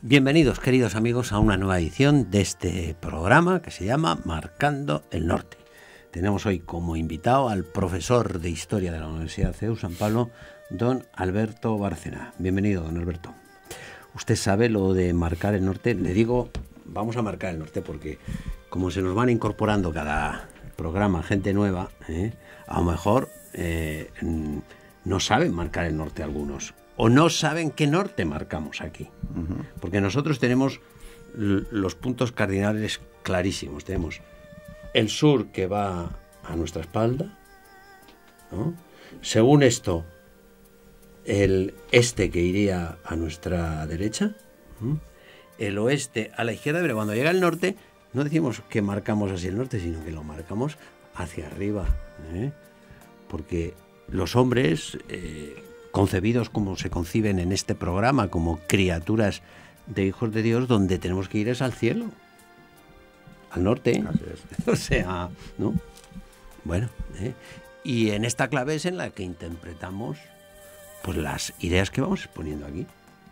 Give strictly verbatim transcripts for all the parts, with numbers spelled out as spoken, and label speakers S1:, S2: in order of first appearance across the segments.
S1: Bienvenidos, queridos amigos, a una nueva edición de este programa que se llama Marcando el Norte. Tenemos hoy como invitado al profesor de Historia de la Universidad C E U San Pablo, don Alberto Bárcena. Bienvenido, don Alberto. Usted sabe lo de marcar el norte. Le digo, vamos a marcar el norte porque como se nos van incorporando cada programa gente nueva, ¿eh? a lo mejor eh, no saben marcar el norte algunos. O no saben qué norte marcamos aquí. Uh-huh. Porque nosotros tenemos los puntos cardinales clarísimos. Tenemos el sur que va a nuestra espalda, ¿no? Según esto, el este que iría a nuestra derecha, ¿no? El oeste a la izquierda, pero cuando llega el norte, no decimos que marcamos hacia el norte, sino que lo marcamos hacia arriba, ¿eh? Porque los hombres... Eh, concebidos como se conciben en este programa, como criaturas de hijos de Dios, donde tenemos que ir es al cielo, al norte.
S2: Así es.
S1: O sea, ¿no? Bueno, ¿eh? Y en esta clave es en la que interpretamos pues las ideas que vamos exponiendo aquí.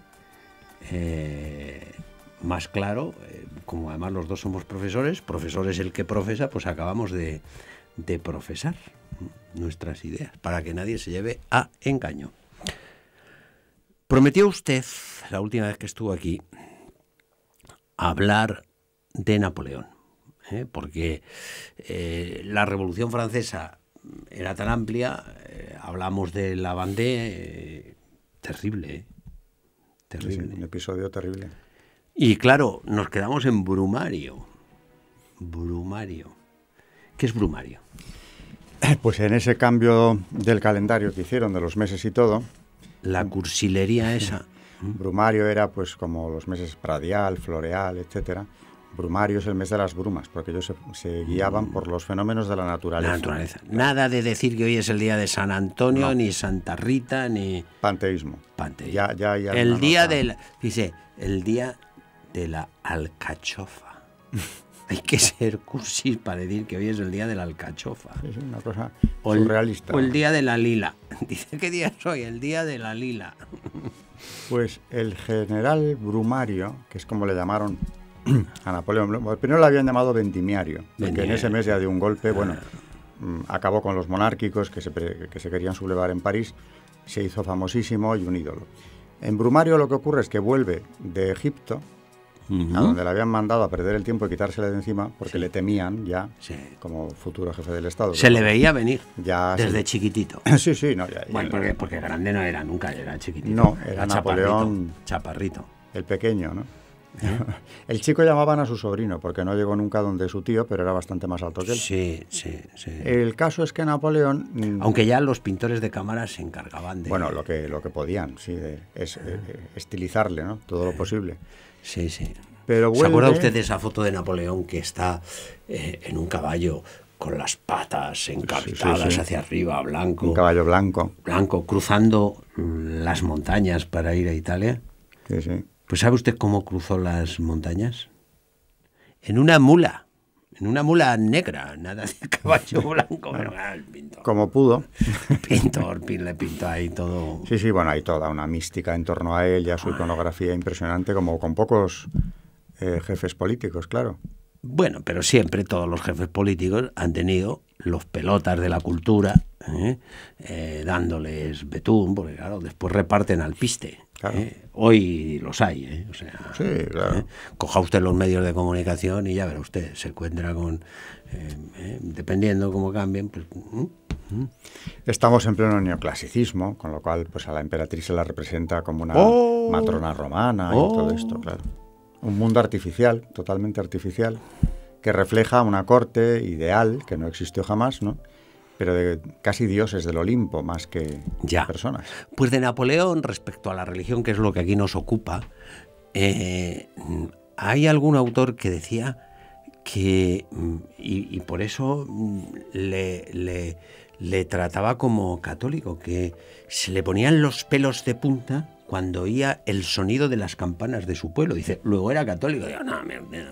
S1: Eh, más claro, eh, como además los dos somos profesores, profesor es el que profesa, pues acabamos de, de profesar nuestras ideas, para que nadie se lleve a engaño. Prometió usted, la última vez que estuvo aquí, hablar de Napoleón, ¿eh? porque eh, la Revolución Francesa era tan amplia, eh, hablamos de la Vendée, eh, terrible, ¿eh? terrible.
S2: Sí, un episodio terrible.
S1: Y claro, nos quedamos en Brumario. Brumario. ¿Qué es Brumario?
S2: Pues en ese cambio del calendario que hicieron, de los meses y todo...
S1: La cursilería esa.
S2: Brumario era pues como los meses Pradial, Floreal, etcétera. Brumario es el mes de las brumas, porque ellos se, se guiaban por los fenómenos de la naturaleza.
S1: La naturaleza. Nada de decir que hoy es el día de San Antonio,
S2: no.
S1: ni Santa Rita, ni...
S2: Panteísmo.
S1: Panteísmo.
S2: Ya, ya, ya
S1: el día
S2: nota...
S1: del... Dice, el día de la alcachofa. Hay que ser cursis para decir que hoy es el día de la alcachofa.
S2: Sí, sí, una cosa
S1: o
S2: surrealista.
S1: El, o el día de la lila. Dice, ¿qué día es hoy? El día de la lila.
S2: Pues el general Brumario, que es como le llamaron a Napoleón, primero le habían llamado Vendimiario, porque Vendimiario. En ese mes ya dio un golpe, bueno, ah. acabó con los monárquicos que se, que se querían sublevar en París, se hizo famosísimo y un ídolo. En Brumario lo que ocurre es que vuelve de Egipto, Uh-huh. a donde le habían mandado a perder el tiempo y quitársela de encima porque sí. le temían ya sí. como futuro jefe del Estado.
S1: Se le veía venir ya desde
S2: sí.
S1: chiquitito.
S2: Sí, sí, no, ya,
S1: bueno,
S2: ya,
S1: porque, porque grande no era nunca, era chiquitito.
S2: No, era,
S1: era
S2: Napoleón
S1: chaparrito, chaparrito.
S2: El pequeño, ¿no? ¿Eh? El chico llamaban a su sobrino porque no llegó nunca donde su tío, pero era bastante más alto que él.
S1: Sí, sí, sí.
S2: El caso es que Napoleón...
S1: Aunque ya los pintores de cámara se encargaban de...
S2: Bueno, lo que, lo que podían, sí, de, es eh, estilizarle, ¿no? Todo lo posible.
S1: Sí, sí.
S2: Pero vuelve...
S1: ¿Se acuerda usted de esa foto de Napoleón que está eh, en un caballo con las patas encapitadas sí, sí, sí. hacia arriba, blanco?
S2: Un caballo blanco.
S1: Blanco, cruzando las montañas para ir a Italia.
S2: Sí, sí.
S1: Pues ¿sabe usted cómo cruzó las montañas? En una mula. En una mula negra, nada de caballo blanco. Pero, ah, el pintor.
S2: Como pudo.
S1: Pintor, le pintó ahí todo.
S2: Sí, sí, bueno, hay toda una mística en torno a él, ya su iconografía impresionante, como con pocos eh, jefes políticos, claro.
S1: Bueno, pero siempre todos los jefes políticos han tenido los pelotas de la cultura, ¿eh? Eh, dándoles betún, porque claro, después reparten alpiste.
S2: Claro.
S1: ¿eh? Hoy los hay, ¿eh? O sea,
S2: sí, claro.
S1: ¿eh? Coja usted los medios de comunicación y ya verá usted, se encuentra con, eh, eh, dependiendo cómo cambien, pues... ¿eh?
S2: Estamos en pleno neoclasicismo, con lo cual pues a la emperatriz se la representa como una
S1: oh,
S2: matrona romana
S1: oh.
S2: y todo esto, claro. Un mundo artificial, totalmente artificial, que refleja una corte ideal que no existió jamás, ¿no? Pero de casi dioses del Olimpo más que
S1: ya.
S2: personas.
S1: Pues de Napoleón, respecto a la religión, que es lo que aquí nos ocupa, eh, hay algún autor que decía que, y, y por eso le, le, le trataba como católico, que se le ponían los pelos de punta cuando oía el sonido de las campanas de su pueblo. Dice, luego era católico. Digo, no, me, me, me,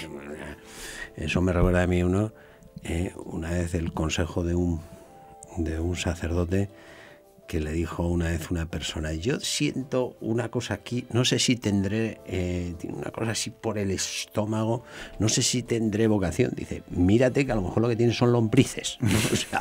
S1: eso me recuerda a mí uno, eh, una vez el consejo de un, de un sacerdote que le dijo una vez una persona, yo siento una cosa aquí, no sé si tendré, eh, una cosa así por el estómago, no sé si tendré vocación. Dice, mírate que a lo mejor lo que tienes son lombrices. ¿No? O sea,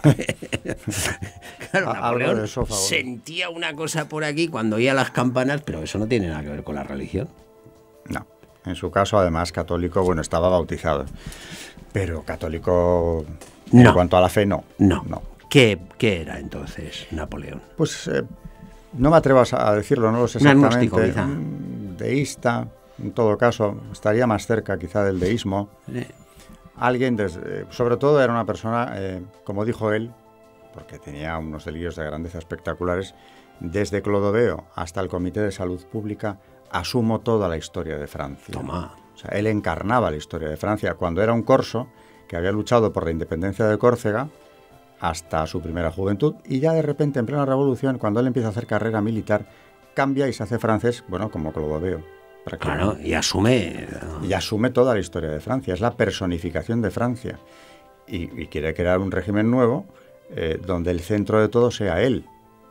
S1: claro, Napoleón eso, sentía una cosa por aquí cuando oía las campanas, pero eso no tiene nada que ver con la religión.
S2: No, en su caso además católico, bueno, estaba bautizado, pero católico en
S1: no.
S2: cuanto a la fe no.
S1: No,
S2: no.
S1: ¿Qué, ¿Qué era entonces Napoleón?
S2: Pues eh, no me atrevo a decirlo, no lo sé exactamente.
S1: Un agnóstico, quizá.
S2: Un deísta, en todo caso, estaría más cerca quizá del deísmo. Sí. Alguien, desde, sobre todo era una persona, eh, como dijo él, porque tenía unos delirios de grandeza espectaculares, desde Clodoveo hasta el Comité de Salud Pública, asumo toda la historia de Francia.
S1: Toma.
S2: O sea, él encarnaba la historia de Francia. Cuando era un corso que había luchado por la independencia de Córcega, hasta su primera juventud, y ya de repente en plena revolución, cuando él empieza a hacer carrera militar, cambia y se hace francés, bueno, como Clodoveo.
S1: Claro, y asume...
S2: Y asume toda la historia de Francia, es la personificación de Francia. Y, y quiere crear un régimen nuevo eh, donde el centro de todo sea él,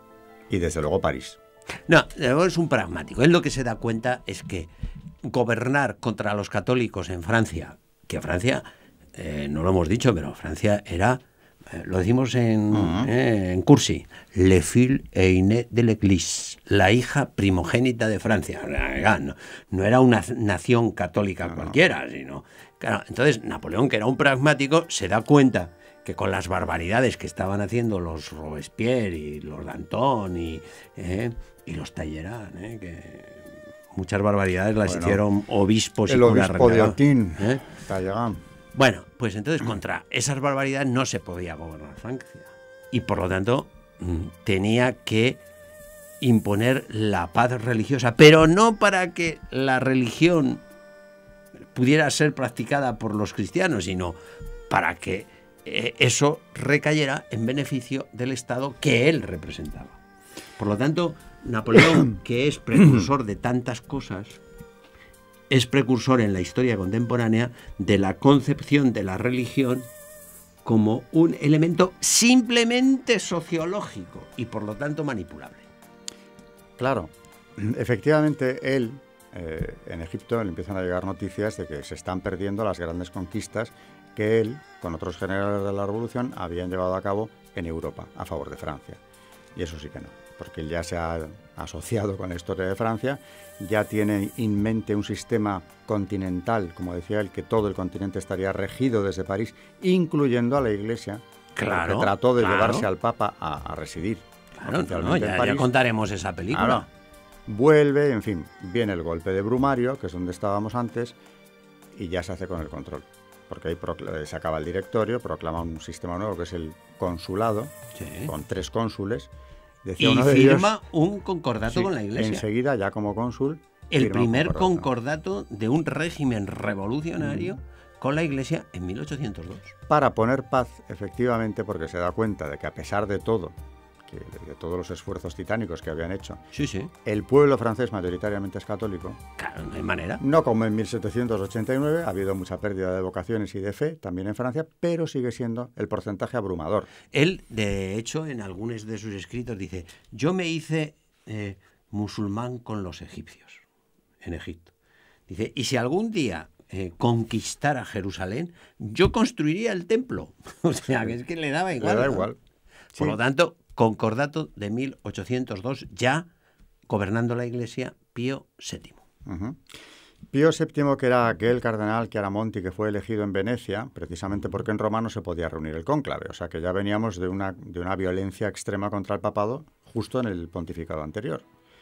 S2: y desde luego París.
S1: No, es un pragmático. Él lo que se da cuenta es que gobernar contra los católicos en Francia, que Francia, eh, no lo hemos dicho, pero Francia era... Lo decimos en, uh-huh. eh, en Cursi, le fille aîné de l'Église, la hija primogénita de Francia. No, no era una nación católica uh-huh. cualquiera, sino... Claro, entonces Napoleón, que era un pragmático, se da cuenta que con las barbaridades que estaban haciendo los Robespierre y los Danton y, eh, y los Talleyrand, eh, que muchas barbaridades las bueno, hicieron obispos
S2: el
S1: y curas
S2: obispo de
S1: renegados.
S2: Autun,
S1: ¿Eh?
S2: Talleyrand.
S1: Bueno, pues entonces contra esas barbaridades no se podía gobernar Francia y por lo tanto tenía que imponer la paz religiosa, pero no para que la religión pudiera ser practicada por los cristianos, sino para que eh, eso recayera en beneficio del Estado que él representaba. Por lo tanto, Napoleón, que es precursor de tantas cosas, es precursor en la historia contemporánea de la concepción de la religión como un elemento simplemente sociológico y por lo tanto manipulable.
S2: Claro, efectivamente él, eh, en Egipto le empiezan a llegar noticias de que se están perdiendo las grandes conquistas que él, con otros generales de la revolución, habían llevado a cabo en Europa a favor de Francia. Y eso sí que no, porque él ya se ha asociado con la historia de Francia, ya tiene en mente un sistema continental, como decía él, que todo el continente estaría regido desde París, incluyendo a la Iglesia,
S1: claro,
S2: que trató de
S1: claro.
S2: llevarse al Papa a, a residir.
S1: Claro, no, ya, en París. Ya contaremos esa película.
S2: Claro, vuelve, en fin, viene el golpe de Brumario, que es donde estábamos antes, y ya se hace con el control. Porque ahí se acaba el directorio, proclama un sistema nuevo que es el consulado, sí. con tres cónsules. Decía
S1: y
S2: uno de
S1: firma
S2: ellos,
S1: un concordato sí, con la Iglesia.
S2: Enseguida, ya como cónsul,
S1: el primer concordato. concordato de un régimen revolucionario mm. con la Iglesia en mil ochocientos dos.
S2: Para poner paz, efectivamente, porque se da cuenta de que a pesar de todo, que de todos los esfuerzos titánicos que habían hecho,
S1: sí, sí.
S2: el pueblo francés mayoritariamente es católico.
S1: Claro, no hay manera.
S2: No como en mil setecientos ochenta y nueve, ha habido mucha pérdida de vocaciones y de fe, también en Francia, pero sigue siendo el porcentaje abrumador.
S1: Él, de hecho, en algunos de sus escritos dice, yo me hice eh, musulmán con los egipcios, en Egipto. Dice, y si algún día eh, conquistara Jerusalén, yo construiría el templo. O sea, que es que le daba igual.
S2: Le da
S1: ¿no?
S2: igual.
S1: Por
S2: Sí.
S1: lo tanto, concordato de mil ochocientos dos, ya gobernando la Iglesia, Pío séptimo.
S2: Uh-huh. Pío séptimo, que era aquel cardenal Chiaramonti que fue elegido en Venecia, precisamente porque en Roma no se podía reunir el cónclave. O sea que ya veníamos de una, de una violencia extrema contra el papado justo en el pontificado anterior.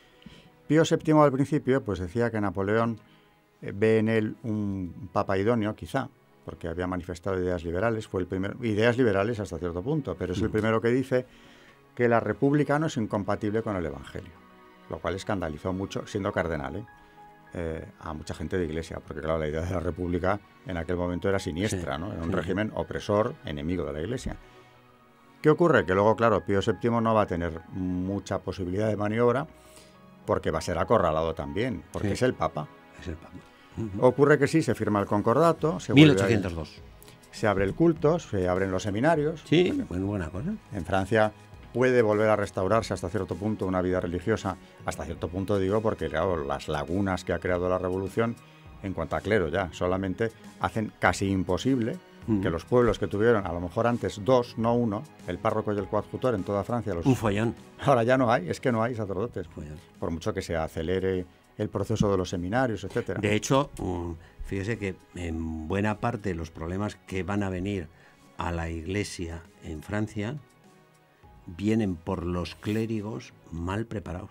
S2: Pío séptimo al principio pues decía que Napoleón eh, ve en él un papa idóneo, quizá, porque había manifestado ideas liberales, fue el primer, ideas liberales hasta cierto punto, pero es el primero que dice que la república no es incompatible con el evangelio, lo cual escandalizó mucho, siendo cardenal, ¿eh? Eh, a mucha gente de iglesia, porque claro, la idea de la república en aquel momento era siniestra, ¿no? Era un sí. régimen opresor, enemigo de la Iglesia. ¿Qué ocurre? Que luego, claro, Pío séptimo no va a tener mucha posibilidad de maniobra, porque va a ser acorralado también, porque sí. es el Papa.
S1: Es el Papa.
S2: Uh-huh. Ocurre que sí, se firma el concordato. Se
S1: mil ochocientos dos.
S2: A, se abre el culto, se abren los seminarios.
S1: Sí, muy buena cosa.
S2: En Francia puede volver a restaurarse hasta cierto punto una vida religiosa, hasta cierto punto digo porque claro, las lagunas que ha creado la revolución en cuanto a clero ya solamente hacen casi imposible mm. que los pueblos que tuvieron a lo mejor antes dos, no uno, el párroco y el coadjutor en toda Francia, los...
S1: un follón.
S2: Ahora ya no hay, es que no hay sacerdotes, por mucho que se acelere el proceso de los seminarios, etcétera.
S1: De hecho, fíjese que en buena parte los problemas que van a venir a la Iglesia en Francia vienen por los clérigos mal preparados.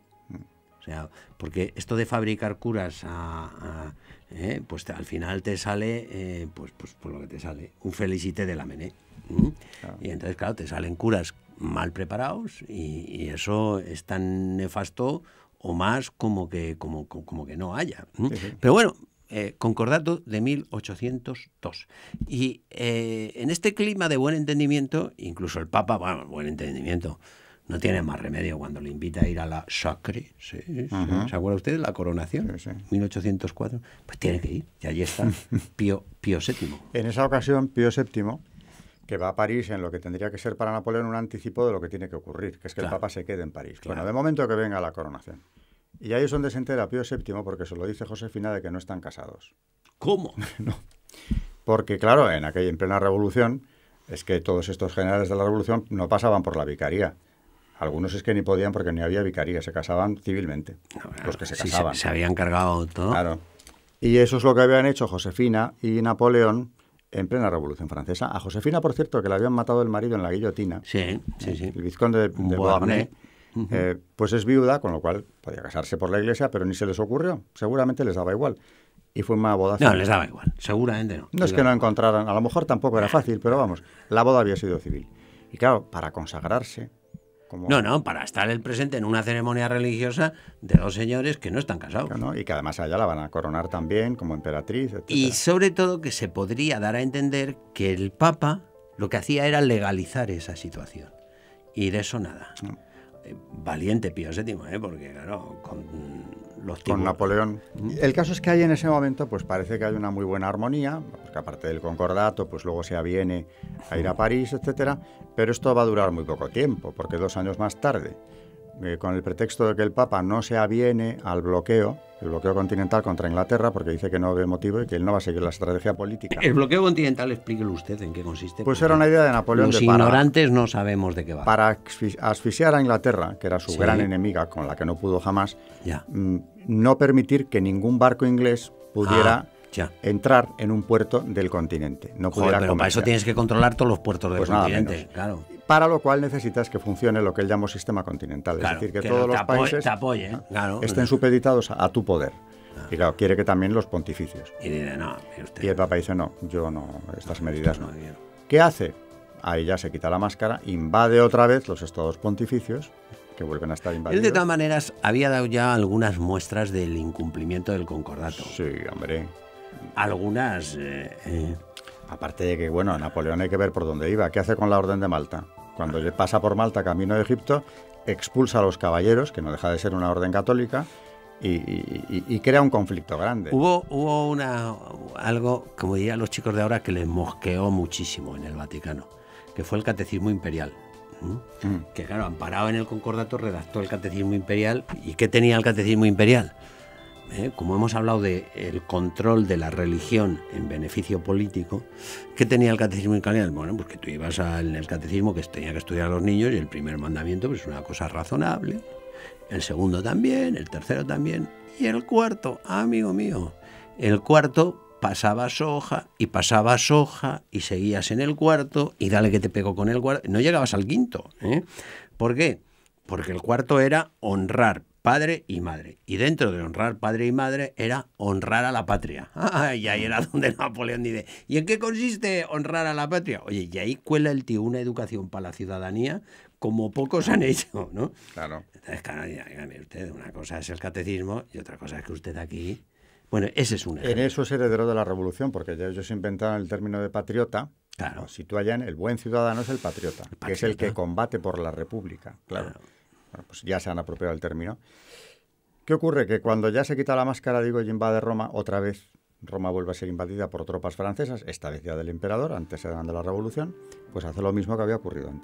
S1: O sea, porque esto de fabricar curas a, a, eh, pues te, al final te sale eh, pues, pues, pues lo que te sale, un Felicité de la Mené. ¿Mm? Claro. Y entonces, claro, te salen curas mal preparados y, y eso es tan nefasto o más como que, como, como, como que no haya. ¿Mm? Sí, sí. Pero bueno, eh, concordato de mil ochocientos dos. Y eh, en este clima de buen entendimiento, incluso el Papa, bueno, buen entendimiento, no tiene más remedio cuando le invita a ir a la Sacré, ¿sí? Uh-huh. ¿Se acuerda usted de la coronación? Sí, sí. mil ochocientos cuatro. Pues tiene que ir, y allí está Pío, Pío séptimo.
S2: En esa ocasión, Pío séptimo, que va a París en lo que tendría que ser para Napoleón un anticipo de lo que tiene que ocurrir, que es que claro. el Papa se quede en París. Claro. Bueno, de momento que venga la coronación. Y ahí es donde se entera Pío séptimo, porque se lo dice Josefina, de que no están casados.
S1: ¿Cómo?
S2: No. Porque, claro, en aquella en plena revolución, es que todos estos generales de la revolución no pasaban por la vicaría. Algunos es que ni podían porque ni había vicaría, se casaban civilmente, no, claro, los que se casaban.
S1: Sí, se, se habían cargado todo.
S2: Claro. Y eso es lo que habían hecho Josefina y Napoleón en plena Revolución Francesa. A Josefina, por cierto, que le habían matado el marido en la guillotina.
S1: Sí, sí, sí.
S2: El vizconde de, de Beauharnais. Uh-huh. eh, pues es viuda, con lo cual podía casarse por la iglesia, pero ni se les ocurrió. Seguramente les daba igual. Y fue una boda...
S1: No, civil. Les daba igual. Seguramente no.
S2: No es que no encontraran... A lo mejor tampoco era fácil, pero vamos, la boda había sido civil. Y claro, para consagrarse... Como...
S1: No, no, para estar el presente en una ceremonia religiosa de dos señores que no están casados.
S2: ¿No? Y que además a ella la van a coronar también como emperatriz, etcétera.
S1: Y sobre todo que se podría dar a entender que el Papa lo que hacía era legalizar esa situación. Y de eso nada. No. Eh, valiente Pío séptimo, ¿eh? Porque claro, con los tipos...
S2: Con Napoleón. ¿Mm? El caso es que ahí en ese momento pues parece que hay una muy buena armonía, porque aparte del concordato, pues luego se aviene a ir a París, etcétera. Pero esto va a durar muy poco tiempo, porque dos años más tarde, eh, con el pretexto de que el Papa no se aviene al bloqueo, el bloqueo continental contra Inglaterra, porque dice que no ve motivo y que él no va a seguir la estrategia política.
S1: El bloqueo continental, explíquelo usted en qué consiste.
S2: Pues era una idea de Napoleón.
S1: Los
S2: de
S1: ignorantes para, no sabemos de qué va.
S2: Para asfixiar a Inglaterra, que era su sí. gran enemiga, con la que no pudo jamás,
S1: ya.
S2: mm, no permitir que ningún barco inglés pudiera... Ah. Ya. entrar en un puerto del continente. No
S1: Joder, pero comerciar. Para eso tienes que controlar todos los puertos del pues continente. Claro.
S2: Para lo cual necesitas que funcione lo que él llama sistema continental.
S1: Claro,
S2: es decir, que,
S1: que
S2: todos
S1: no
S2: los
S1: apoye,
S2: países
S1: te apoye, claro,
S2: estén supeditados a, a tu poder.
S1: Claro.
S2: Y claro, quiere que también los pontificios.
S1: Y, dice, no, usted...
S2: y el Papa dice, no, yo no, estas medidas no. no. ¿Qué hace? Ahí ya se quita la máscara, invade otra vez los estados pontificios, que vuelven a estar invadidos.
S1: Él, de todas maneras, había dado ya algunas muestras del incumplimiento del concordato.
S2: Sí, hombre...
S1: Algunas... Eh, eh.
S2: Aparte de que, bueno, Napoleón hay que ver por dónde iba. ¿Qué hace con la Orden de Malta? Cuando pasa por Malta, camino de Egipto, expulsa a los caballeros, que no deja de ser una orden católica, y, y, y crea un conflicto grande.
S1: Hubo, hubo una, algo, como dirían los chicos de ahora, que les mosqueó muchísimo en el Vaticano, que fue el Catecismo Imperial. ¿Mm? Mm. Que, claro, amparado en el concordato, redactó el Catecismo Imperial. ¿Y qué tenía el Catecismo Imperial? ¿Eh? Como hemos hablado del control de la religión en beneficio político, ¿qué tenía el catecismo imperial? Bueno, pues que tú ibas al el catecismo que tenía que estudiar a los niños y el primer mandamiento pues es una cosa razonable, el segundo también, el tercero también y el cuarto, amigo mío, el cuarto pasaba soja y pasaba soja y seguías en el cuarto y dale que te pegó con el cuarto, no llegabas al quinto, ¿eh? ¿Por qué? Porque el cuarto era honrar padre y madre. Y dentro de honrar padre y madre era honrar a la patria. Ah, y ahí era donde Napoleón dice, ¿y en qué consiste honrar a la patria? Oye, y ahí cuela el tío una educación para la ciudadanía como pocos han hecho, ¿no?
S2: Claro.
S1: Entonces, claro, dígame usted, una cosa es el catecismo y otra cosa es que usted aquí... Bueno, ese es un ejemplo.
S2: En eso es heredero de la revolución, porque ya ellos inventaron el término de patriota.
S1: Claro.
S2: No, si tú allá en el buen ciudadano es el patriota, el patriota, que es el que combate por la república. Claro. claro. Bueno, pues ya se han apropiado el término. ¿Qué ocurre? Que cuando ya se quita la máscara, digo, y invade Roma, otra vez Roma vuelve a ser invadida por tropas francesas, esta vez ya del emperador, antes eran de la revolución, pues hace lo mismo que había ocurrido antes.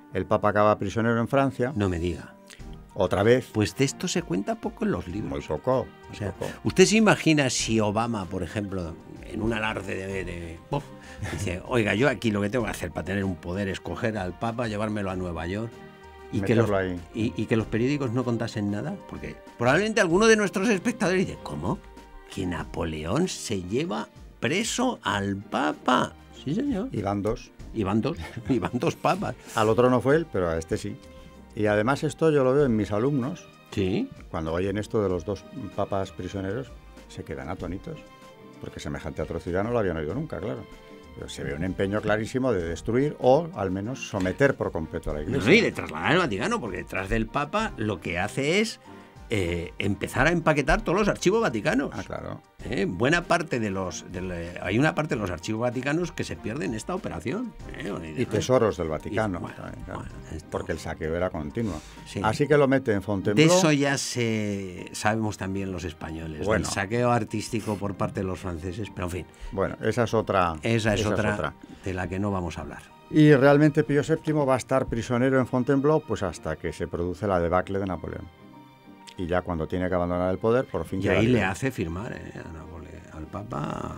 S2: el Papa acaba prisionero en Francia.
S1: No me diga.
S2: Otra vez.
S1: Pues de esto se cuenta poco en los libros.
S2: Muy poco.
S1: O sea,
S2: poco.
S1: ¿usted se imagina si Obama, por ejemplo, en un alarde de, de ¡puf! Dice, oiga, yo aquí lo que tengo que hacer para tener un poder es coger al Papa, llevármelo a Nueva York y que, los, y, y que los periódicos no contasen nada? Porque probablemente alguno de nuestros espectadores dice, ¿cómo? ¿Que Napoleón se lleva preso al Papa? Sí, señor.
S2: Y van dos.
S1: Y van dos, y van dos papas.
S2: Al otro no fue él, pero a este sí. Y además esto yo lo veo en mis alumnos.
S1: Sí.
S2: Cuando oyen esto de los dos papas prisioneros, se quedan atónitos. Porque semejante atrocidad no lo habían oído nunca, claro. Pero se ve un empeño clarísimo de destruir o, al menos, someter por completo a la Iglesia.
S1: No, y de trasladar el Vaticano, porque detrás del Papa lo que hace es eh, empezar a empaquetar todos los archivos vaticanos.
S2: Ah, claro.
S1: Eh, buena parte de los... De la, hay una parte de los archivos vaticanos que se pierden en esta operación. Eh,
S2: y tesoros del Vaticano. Y, bueno,
S1: también, claro, bueno, esto,
S2: porque el saqueo era continuo.
S1: Sí.
S2: Así que lo mete en Fontainebleau.
S1: De eso ya se sabemos también los españoles.
S2: Bueno.
S1: El saqueo artístico por parte de los franceses, pero en fin.
S2: Bueno, esa es otra.
S1: Esa es,
S2: esa
S1: otra,
S2: es otra
S1: de la que no vamos a hablar.
S2: Y realmente Pío séptimo va a estar prisionero en Fontainebleau pues hasta que se produce la debacle de Napoleón. Y ya cuando tiene que abandonar el poder, por fin...
S1: Y ahí le hace firmar eh, a Napoleón, al Papa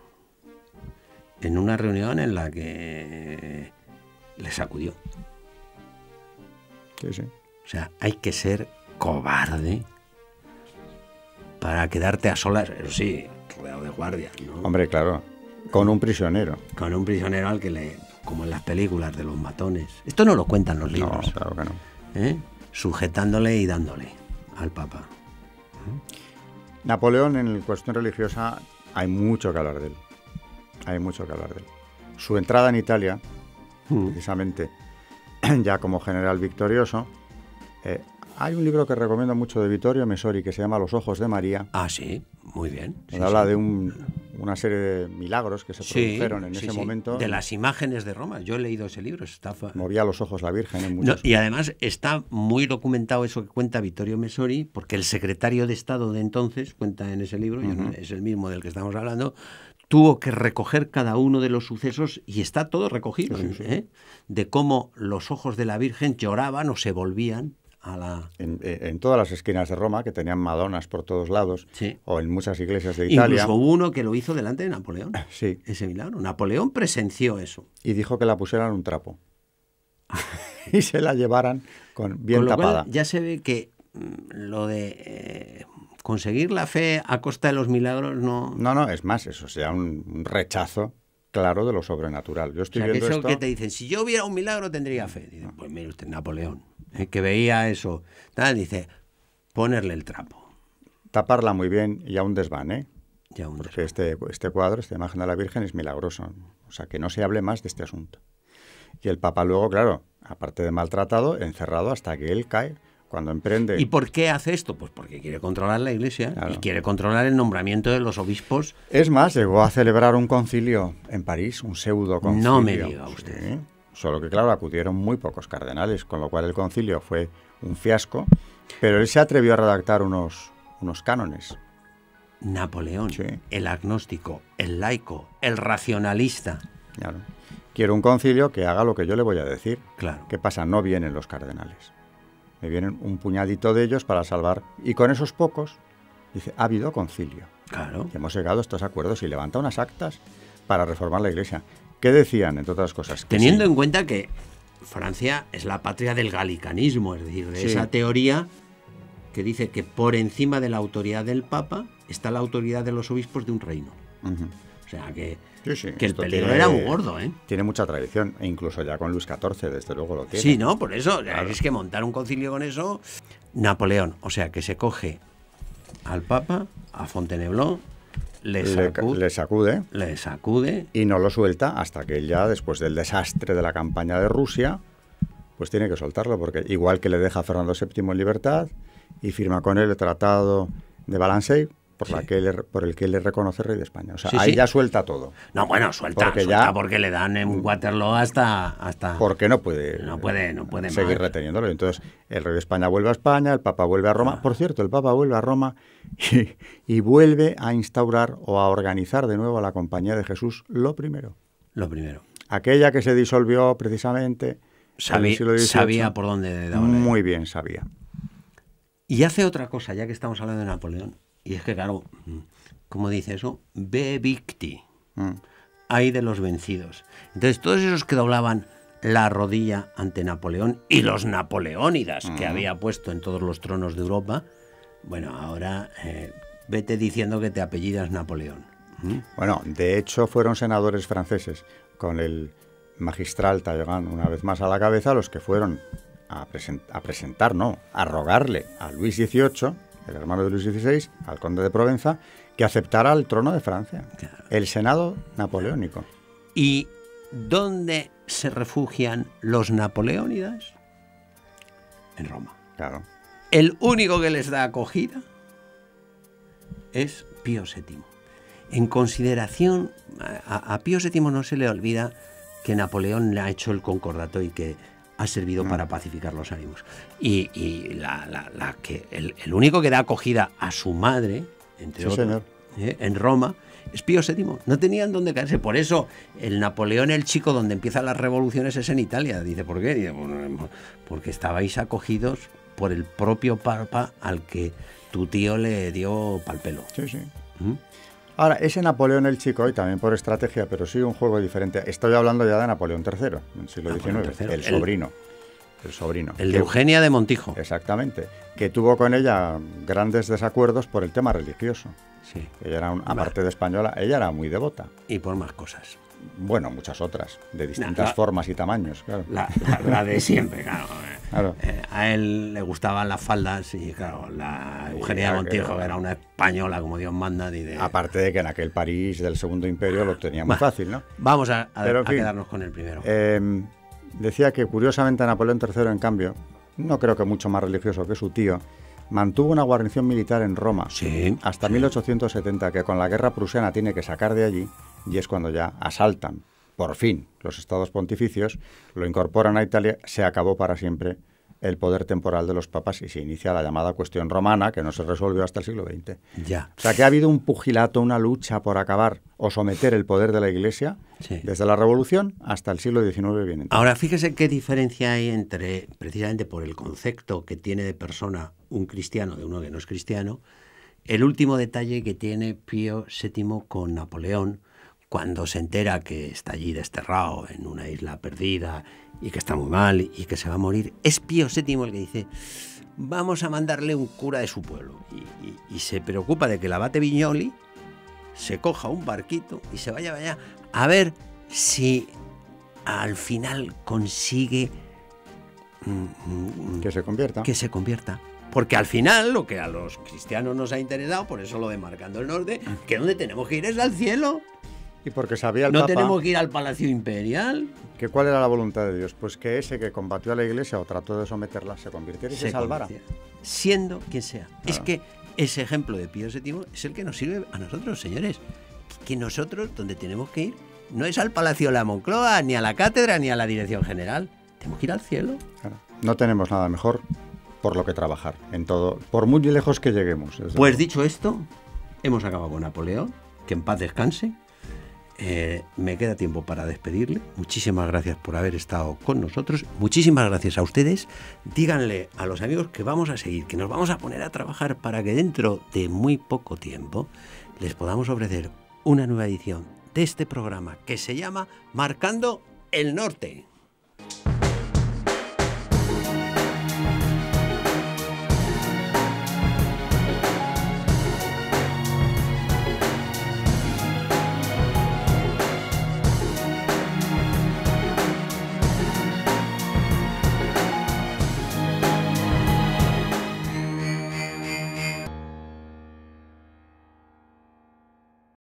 S1: en una reunión en la que le sacudió.
S2: Sí, sí.
S1: O sea, hay que ser cobarde para quedarte a solas, pero sí, rodeado de guardias, ¿no?
S2: Hombre, claro, con un prisionero.
S1: Con un prisionero al que le... como en las películas de los matones. Esto no lo cuentan los libros.
S2: No, claro que no.
S1: ¿Eh? Sujetándole y dándole al Papa.
S2: Napoleón, en cuestión religiosa, hay mucho que hablar de él. Hay mucho que hablar de él. Su entrada en Italia, mm. precisamente, ya como general victorioso, eh, hay un libro que recomiendo mucho de Vittorio Messori que se llama Los ojos de María.
S1: Ah, sí, muy bien. Sí,
S2: habla
S1: sí.
S2: de un, una serie de milagros que se produjeron sí, en
S1: sí,
S2: ese
S1: sí.
S2: momento.
S1: De las imágenes de Roma. Yo he leído ese libro. Está...
S2: Movía los ojos la Virgen en muchos...
S1: no, y además está muy documentado eso que cuenta Vittorio Messori, porque el secretario de Estado de entonces, cuenta en ese libro, uh-huh. es el mismo del que estamos hablando, tuvo que recoger cada uno de los sucesos y está todo recogido, sí, sí. ¿eh? De cómo los ojos de la Virgen lloraban o se volvían a la...
S2: En, en todas las esquinas de Roma, que tenían madonas por todos lados,
S1: sí.
S2: o en muchas iglesias de Italia.
S1: Incluso hubo uno que lo hizo delante de Napoleón,
S2: sí.
S1: ese milagro. Napoleón presenció eso.
S2: Y dijo que la pusieran un trapo. Y se la llevaran con, bien
S1: con lo
S2: tapada.
S1: Cual ya se ve que lo de eh, conseguir la fe a costa de los milagros no...
S2: No, no, es más, eso sea un, un rechazo claro de lo sobrenatural. Yo estoy
S1: o sea,
S2: viendo
S1: que eso
S2: esto...
S1: que te dicen, si yo hubiera un milagro tendría fe. Dicen, pues mire usted, Napoleón, eh, que veía eso, tal, dice, ponerle el trapo.
S2: Taparla muy bien y a un desván, ¿eh?
S1: Ya un
S2: Porque
S1: desván.
S2: este, este cuadro, esta imagen de la Virgen es milagroso. O sea, que no se hable más de este asunto. Y el Papa luego, claro, aparte de maltratado, encerrado hasta que él cae, cuando emprende...
S1: ¿Y por qué hace esto? Pues porque quiere controlar la Iglesia, claro. Y quiere controlar el nombramiento de los obispos.
S2: Es más, llegó a celebrar un concilio en París, un pseudo concilio.
S1: No me diga usted.
S2: Sí. Solo que, claro, acudieron muy pocos cardenales, con lo cual el concilio fue un fiasco, pero él se atrevió a redactar unos, unos cánones.
S1: Napoleón,
S2: sí.
S1: El agnóstico, el laico, el racionalista.
S2: Claro. Quiero un concilio que haga lo que yo le voy a decir.
S1: Claro.
S2: ¿Qué pasa? No vienen los cardenales. Me vienen un puñadito de ellos para salvar. Y con esos pocos, dice, ha habido concilio.
S1: Claro.
S2: Y hemos llegado a estos acuerdos y levanta unas actas para reformar la Iglesia. ¿Qué decían, entre otras cosas? Que
S1: Teniendo
S2: sí.
S1: en cuenta que Francia es la patria del galicanismo, es decir, de
S2: sí.
S1: esa teoría que dice que por encima de la autoridad del Papa está la autoridad de los obispos de un reino.
S2: Uh-huh.
S1: O sea, que,
S2: sí, sí.
S1: que el
S2: Esto
S1: peligro
S2: tiene,
S1: era muy gordo, ¿eh?
S2: Tiene mucha tradición, e incluso ya con Luis catorce, desde luego lo tiene.
S1: Sí, ¿no? Por eso,
S2: claro.
S1: Es que montar un concilio con eso... Napoleón, o sea, que se coge al Papa, a Fontainebleau, le sacude,
S2: le, le sacude,
S1: le sacude
S2: y no lo suelta hasta que él ya, después del desastre de la campaña de Rusia, pues tiene que soltarlo, porque igual que le deja a Fernando séptimo en libertad y firma con él el Tratado de Valenciennes, por, sí. la que él, por el que él le reconoce rey de España. O sea, sí, ahí sí. ya suelta todo.
S1: No, bueno, suelta, porque, suelta ya, porque le dan en Waterloo hasta... hasta
S2: porque no puede,
S1: no puede, no puede
S2: seguir
S1: más.
S2: reteniéndolo. Entonces, el rey de España vuelve a España, el Papa vuelve a Roma. Ah. Por cierto, el Papa vuelve a Roma y, y vuelve a instaurar o a organizar de nuevo a la Compañía de Jesús lo primero.
S1: Lo primero.
S2: Aquella que se disolvió precisamente
S1: Sabía,
S2: siglo dieciocho,
S1: sabía por dónde daba.
S2: Muy bien sabía.
S1: Y hace otra cosa, ya que estamos hablando de Napoleón, y es que, claro, ¿cómo dice eso? Ve victi. Mm. Ay de los vencidos. Entonces, todos esos que doblaban la rodilla ante Napoleón y los napoleónidas mm. que había puesto en todos los tronos de Europa, bueno, ahora eh, vete diciendo que te apellidas Napoleón. ¿Mm?
S2: Bueno, de hecho, fueron senadores franceses con el magistral Talleyrand una vez más a la cabeza los que fueron a, present a presentar, no, a rogarle a Luis dieciocho, el hermano de Luis dieciséis, al conde de Provenza, que aceptara el trono de Francia, claro. El Senado napoleónico.
S1: ¿Y dónde se refugian los napoleónidas? En Roma.
S2: Claro.
S1: El único que les da acogida es Pío séptimo. En consideración, a, a Pío séptimo no se le olvida que Napoleón le ha hecho el concordato y que ha servido mm. para pacificar los ánimos. Y, y la, la, la que el, el único que da acogida a su madre, entre
S2: sí,
S1: otros, ¿eh? en Roma, es Pío séptimo. No tenían dónde caerse. Por eso el Napoleón el Chico, donde empiezan las revoluciones, es en Italia. Dice, ¿por qué? Dice, bueno, porque estabais acogidos por el propio Papa al que tu tío le dio pal pelo.
S2: Sí, sí. ¿Mm? Ahora, ese Napoleón el Chico, y también por estrategia, pero sí un juego diferente. Estoy hablando ya de Napoleón tercero, en el siglo diecinueve, el sobrino. El sobrino.
S1: El de Eugenia de Montijo.
S2: Exactamente. Que tuvo con ella grandes desacuerdos por el tema religioso.
S1: Sí.
S2: Ella era, un, aparte de española, ella era muy devota.
S1: Y por más cosas.
S2: Bueno, muchas otras, de distintas
S1: la,
S2: formas y tamaños, claro.
S1: La, la, la de siempre, claro.
S2: claro.
S1: Eh, a él le gustaban las faldas y, claro, la Eugenia de Montijo, que era una española, como Dios manda. Y de...
S2: Aparte de que en aquel París del Segundo Imperio lo tenía muy Va, fácil, ¿no?
S1: Vamos a, a, Pero, a fin, quedarnos con el primero.
S2: Eh, decía que, curiosamente, Napoleón tercero, en cambio, no creo que mucho más religioso que su tío, mantuvo una guarnición militar en Roma
S1: sí,
S2: hasta
S1: sí.
S2: mil ochocientos setenta, que con la guerra prusiana tiene que sacar de allí, y es cuando ya asaltan, por fin, los estados pontificios, lo incorporan a Italia, se acabó para siempre el poder temporal de los papas y se inicia la llamada cuestión romana, que no se resolvió hasta el siglo veinte.
S1: Ya.
S2: O sea, que ha habido un pugilato, una lucha por acabar o someter el poder de la Iglesia, sí. desde la Revolución hasta el siglo diecinueve bien entrado.
S1: Ahora, fíjese qué diferencia hay entre, precisamente por el concepto que tiene de persona un cristiano de uno que no es cristiano, el último detalle que tiene Pío séptimo con Napoleón, cuando se entera que está allí desterrado en una isla perdida y que está muy mal y que se va a morir, es Pío séptimo el que dice, vamos a mandarle un cura de su pueblo. Y, y, y se preocupa de que el abate Viñoli se coja un barquito y se vaya allá a ver si al final consigue
S2: mm, que se convierta.
S1: Que se convierta. Porque al final lo que a los cristianos nos ha interesado, por eso lo de Marcando el Norte, que donde tenemos que ir es al cielo.
S2: Y porque sabía el
S1: no
S2: Papa...
S1: No tenemos que ir al Palacio Imperial.
S2: ¿Que ¿Cuál era la voluntad de Dios? Pues que ese que combatió a la Iglesia o trató de someterla se convirtiera y se, se salvara.
S1: Siendo quien sea. Claro. Es que ese ejemplo de Pío séptimo es el que nos sirve a nosotros, señores. Que nosotros, donde tenemos que ir, no es al Palacio de la Moncloa, ni a la Cátedra, ni a la Dirección General. Tenemos que ir al cielo.
S2: Claro. No tenemos nada mejor por lo que trabajar en todo, por muy lejos que lleguemos.
S1: Pues luego. Dicho esto, hemos acabado con Napoleón, que en paz descanse. Eh, me queda tiempo para despedirle. Muchísimas gracias por haber estado con nosotros. Muchísimas gracias a ustedes. Díganle a los amigos que vamos a seguir, que nos vamos a poner a trabajar para que dentro de muy poco tiempo les podamos ofrecer una nueva edición de este programa que se llama Marcando el Norte.